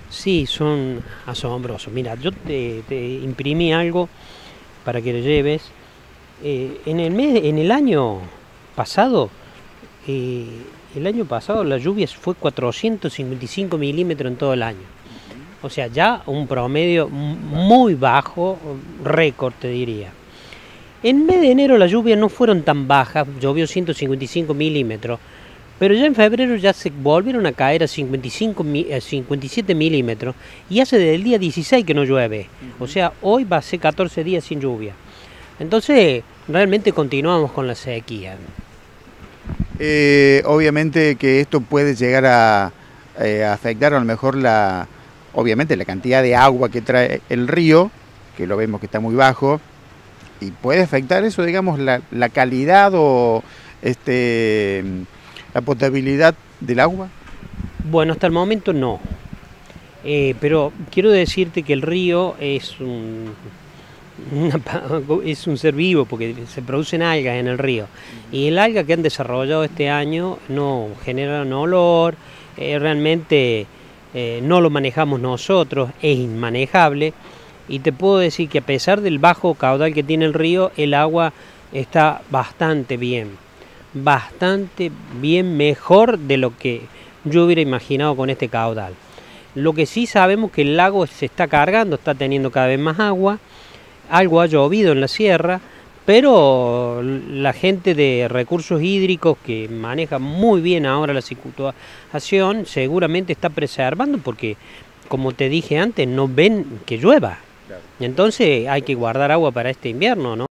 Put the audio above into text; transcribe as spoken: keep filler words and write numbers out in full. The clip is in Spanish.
Sí, son asombrosos. Mira, yo te, te imprimí algo para que lo lleves. Eh, en el mes, en el año pasado, eh, el año pasado la lluvia fue cuatrocientos cincuenta y cinco milímetros en todo el año. O sea, ya un promedio muy bajo, récord te diría. En mes de enero las lluvias no fueron tan bajas, llovió ciento cincuenta y cinco milímetros, pero ya en febrero ya se volvieron a caer a cincuenta y cinco, cincuenta y siete milímetros y hace desde el día dieciséis que no llueve. Uh-huh. O sea, hoy va a ser catorce días sin lluvia. Entonces, realmente continuamos con la sequía. Eh, obviamente que esto puede llegar a, eh, a afectar a lo mejor la, obviamente la cantidad de agua que trae el río, que lo vemos que está muy bajo, y puede afectar eso, digamos, la, la calidad o este, la potabilidad del agua. Bueno, hasta el momento no, eh, pero quiero decirte que el río es un, una, es un ser vivo porque se producen algas en el río y el alga que han desarrollado este año no genera un olor, eh, realmente eh, no lo manejamos nosotros, es inmanejable. Y te puedo decir que a pesar del bajo caudal que tiene el río, el agua está bastante bien, bastante bien, mejor de lo que yo hubiera imaginado con este caudal. Lo que sí sabemos que el lago se está cargando, está teniendo cada vez más agua, algo ha llovido en la sierra, pero la gente de recursos hídricos que maneja muy bien ahora la situación seguramente está preservando porque, como te dije antes, no ven que llueva. Entonces hay que guardar agua para este invierno, ¿no?